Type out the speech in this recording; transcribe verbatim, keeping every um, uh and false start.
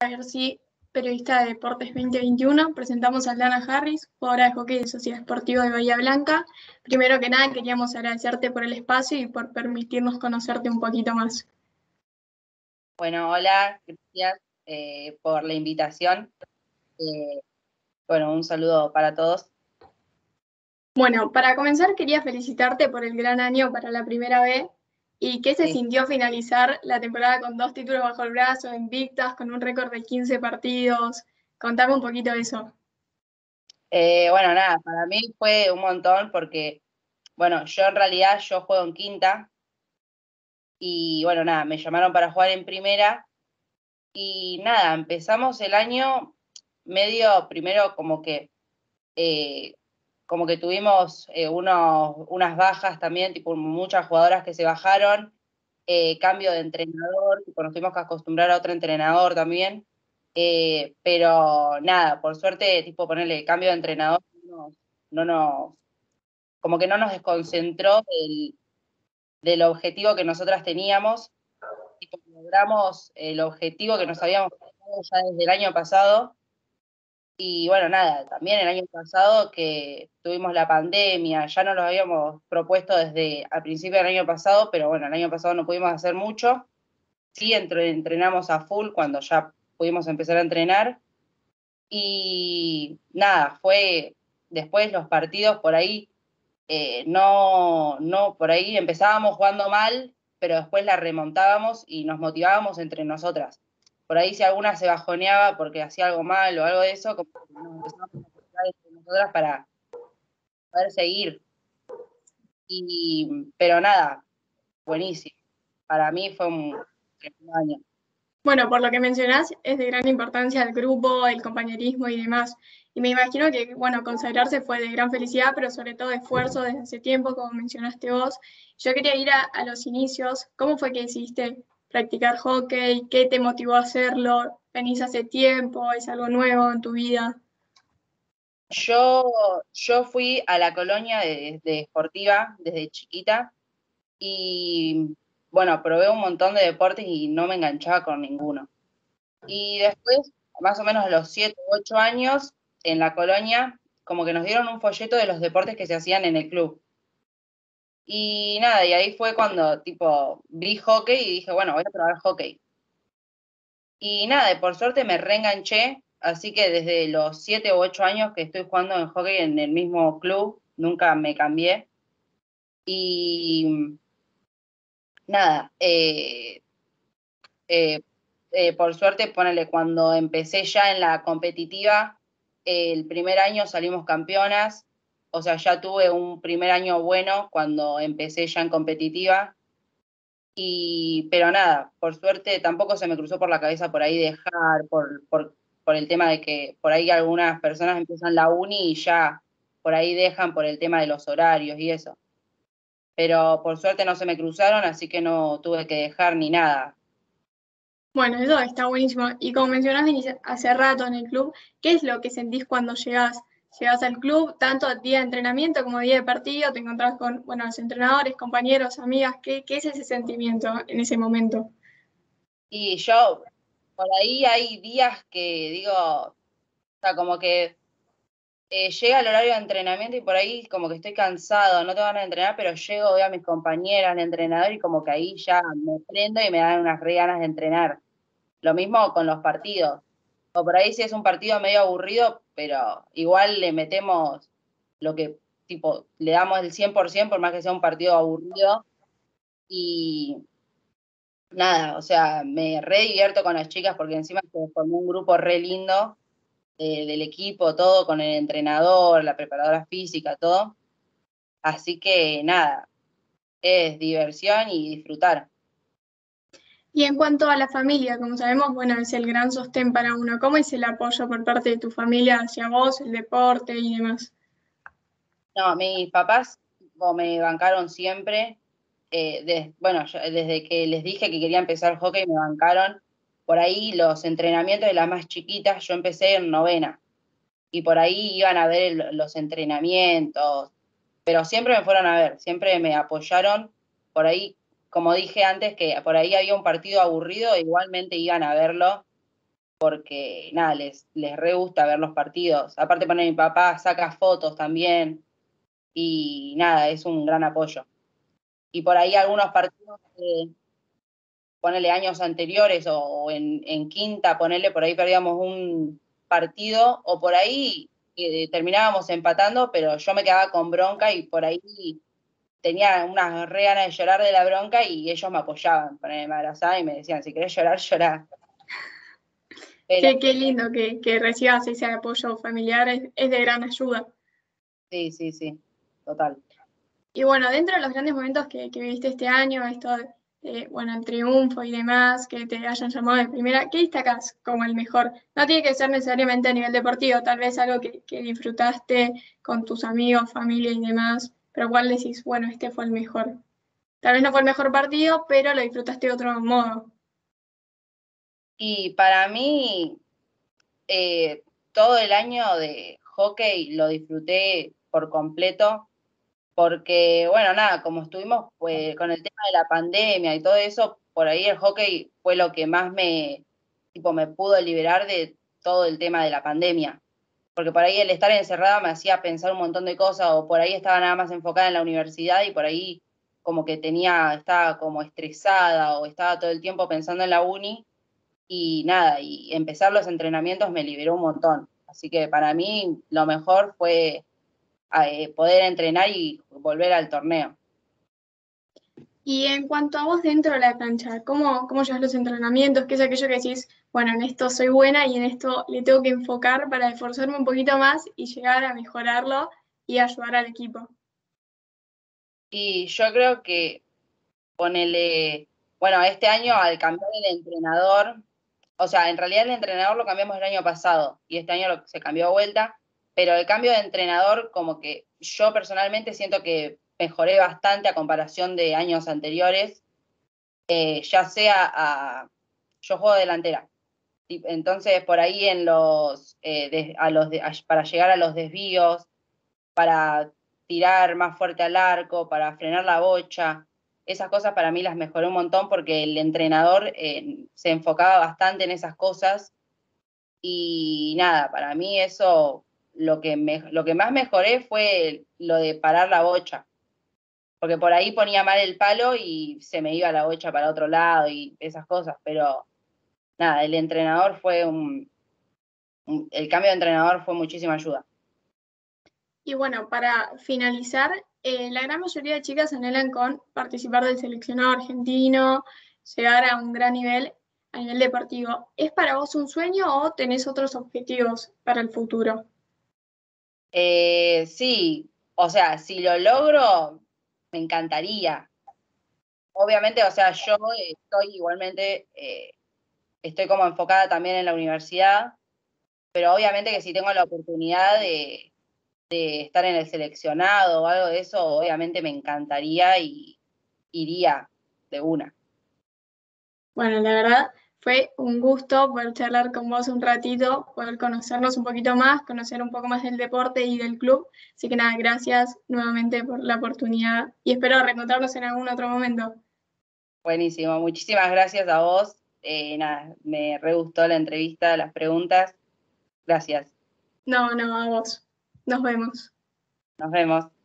García, periodista de Deportes veinte veintiuno. Presentamos a Lana Harris, jugadora de hockey de Sociedad Esportiva de Bahía Blanca. Primero que nada, queríamos agradecerte por el espacio y por permitirnos conocerte un poquito más. Bueno, hola, gracias eh, por la invitación. Eh, bueno, un saludo para todos. Bueno, para comenzar quería felicitarte por el gran año para la primera B. ¿Y qué se Sí. sintió finalizar la temporada con dos títulos bajo el brazo, invictas, con un récord de quince partidos? Contame un poquito de eso. Eh, bueno, nada, para mí fue un montón porque, bueno, yo en realidad yo juego en quinta y, bueno, nada, me llamaron para jugar en primera y nada, empezamos el año medio, primero como que, eh, como que tuvimos eh, unos, unas bajas también, tipo muchas jugadoras que se bajaron, eh, cambio de entrenador, tipo nos tuvimos que acostumbrar a otro entrenador también. Eh, pero nada, por suerte, tipo ponerle cambio de entrenador, no, nos- no nos, como que no nos desconcentró del, del objetivo que nosotras teníamos, tipo, logramos el objetivo que nos habíamos fijado ya desde el año pasado. Y bueno, nada, también el año pasado que tuvimos la pandemia, ya no lo habíamos propuesto desde al principio del año pasado, pero bueno, el año pasado no pudimos hacer mucho. Sí, entre, entrenamos a full cuando ya pudimos empezar a entrenar. Y nada, fue después los partidos por ahí, eh, no, no, por ahí empezábamos jugando mal, pero después la remontábamos y nos motivábamos entre nosotras. Por ahí si alguna se bajoneaba porque hacía algo mal o algo de eso, como que nos empezábamos a motivar entre nosotras para poder seguir. Y, pero nada, buenísimo. Para mí fue un tremendo año. Bueno, por lo que mencionás, es de gran importancia el grupo, el compañerismo y demás. Y me imagino que, bueno, consagrarse fue de gran felicidad, pero sobre todo de esfuerzo desde hace tiempo, como mencionaste vos. Yo quería ir a, a los inicios. ¿Cómo fue que decidiste practicar hockey? ¿Qué te motivó a hacerlo? ¿Venís hace tiempo? ¿Es algo nuevo en tu vida? Yo, yo fui a la colonia de, de esportiva desde chiquita y bueno, probé un montón de deportes y no me enganchaba con ninguno. Y después, más o menos a los siete u ocho años, en la colonia, como que nos dieron un folleto de los deportes que se hacían en el club. Y nada, y ahí fue cuando tipo vi hockey y dije, bueno, voy a probar hockey. Y nada, y por suerte me reenganché, así que desde los siete u ocho años que estoy jugando en hockey en el mismo club, nunca me cambié. Y nada, eh, eh, eh, por suerte, ponele, cuando empecé ya en la competitiva, eh, el primer año salimos campeonas, o sea, ya tuve un primer año bueno cuando empecé ya en competitiva. Y, pero nada, por suerte tampoco se me cruzó por la cabeza por ahí dejar, por, por, por el tema de que por ahí algunas personas empiezan la uni y ya por ahí dejan por el tema de los horarios y eso. Pero por suerte no se me cruzaron, así que no tuve que dejar ni nada. Bueno, eso está buenísimo. Y como mencionás, venís hace rato en el club. ¿Qué es lo que sentís cuando llegás? Llegás al club, tanto día de entrenamiento como día de partido, te encontrás con, bueno, los entrenadores, compañeros, amigas. ¿Qué, qué es ese sentimiento en ese momento? Y yo, por ahí hay días que digo, o sea, como que eh, llega el horario de entrenamiento y por ahí como que estoy cansado, no tengo ganas de entrenar, pero llego, veo a mis compañeras de entrenador y como que ahí ya me prendo y me dan unas re ganas de entrenar. Lo mismo con los partidos. O por ahí si es un partido medio aburrido, pero igual le metemos lo que, tipo, le damos el cien por ciento por más que sea un partido aburrido. Y nada, o sea, me re divierto con las chicas porque encima se formó un grupo re lindo eh, del equipo, todo con el entrenador, la preparadora física, todo. Así que nada, es diversión y disfrutar. Y en cuanto a la familia, como sabemos, bueno, es el gran sostén para uno. ¿Cómo es el apoyo por parte de tu familia hacia vos, el deporte y demás? No, mis papás tipo, me bancaron siempre. Eh, des- bueno, yo- desde que les dije que quería empezar hockey, me bancaron. Por ahí los entrenamientos de las más chiquitas, yo empecé en novena. Y por ahí iban a ver el- los entrenamientos, pero siempre me fueron a ver, siempre me apoyaron. Por ahí, como dije antes, que por ahí había un partido aburrido, igualmente iban a verlo, porque nada, les, les re gusta ver los partidos. Aparte pone mi papá, saca fotos también, y nada, es un gran apoyo. Y por ahí algunos partidos, eh, ponele años anteriores o, o en, en quinta, ponele, por ahí perdíamos un partido, o por ahí eh, terminábamos empatando, pero yo me quedaba con bronca y por ahí tenía unas re ganas de llorar de la bronca y ellos me apoyaban, ponele, me abrazaban y me decían, si querés llorar, llorá. Pero Qué, qué lindo que, que recibas ese apoyo familiar, es, es de gran ayuda. sí, sí, sí, total. Y bueno, dentro de los grandes momentos que, que viviste este año, esto de, de, bueno, el triunfo y demás, que te hayan llamado de primera, ¿qué destacás como el mejor? No tiene que ser necesariamente a nivel deportivo, tal vez algo que, que disfrutaste con tus amigos, familia y demás, pero ¿cuál decís, bueno, este fue el mejor? Tal vez no fue el mejor partido, pero lo disfrutaste de otro modo. Y para mí, eh, todo el año de hockey lo disfruté por completo, porque, bueno, nada, como estuvimos pues, con el tema de la pandemia y todo eso, por ahí el hockey fue lo que más me, tipo, me pudo liberar de todo el tema de la pandemia. Porque por ahí el estar encerrada me hacía pensar un montón de cosas, o por ahí estaba nada más enfocada en la universidad y por ahí como que tenía, estaba como estresada o estaba todo el tiempo pensando en la uni y nada, y empezar los entrenamientos me liberó un montón. Así que para mí lo mejor fue eh, poder entrenar y volver al torneo. Y en cuanto a vos dentro de la cancha, ¿cómo, cómo llevas los entrenamientos? ¿Qué es aquello que decís, bueno, en esto soy buena y en esto le tengo que enfocar para esforzarme un poquito más y llegar a mejorarlo y ayudar al equipo? Y yo creo que ponele, bueno, este año al cambiar el entrenador, o sea, en realidad el entrenador lo cambiamos el año pasado y este año lo, se cambió de vuelta, pero el cambio de entrenador como que yo personalmente siento que mejoré bastante a comparación de años anteriores, eh, ya sea a, yo juego delantera, entonces por ahí en los, eh, de, a los de, a, para llegar a los desvíos, para tirar más fuerte al arco, para frenar la bocha. Esas cosas para mí las mejoré un montón porque el entrenador eh, se enfocaba bastante en esas cosas y nada, para mí eso lo que, me, lo que más mejoré fue lo de parar la bocha, porque por ahí ponía mal el palo y se me iba la bocha para otro lado y esas cosas, pero nada, el entrenador fue un, un el cambio de entrenador fue muchísima ayuda. Y bueno, para finalizar, eh, la gran mayoría de chicas anhelan con participar del seleccionado argentino, llegar a un gran nivel a nivel deportivo. ¿Es para vos un sueño o tenés otros objetivos para el futuro? Eh, sí, o sea, si lo logro, me encantaría. Obviamente, o sea, yo estoy igualmente, eh, estoy como enfocada también en la universidad, pero obviamente que si tengo la oportunidad de, de estar en el seleccionado o algo de eso, obviamente me encantaría y iría de una. Bueno, la verdad fue un gusto poder charlar con vos un ratito, poder conocernos un poquito más, conocer un poco más del deporte y del club. Así que nada, gracias nuevamente por la oportunidad y espero reencontrarnos en algún otro momento. Buenísimo, muchísimas gracias a vos. Eh, nada, me re gustó la entrevista, las preguntas. Gracias. No, no, a vos. Nos vemos. Nos vemos.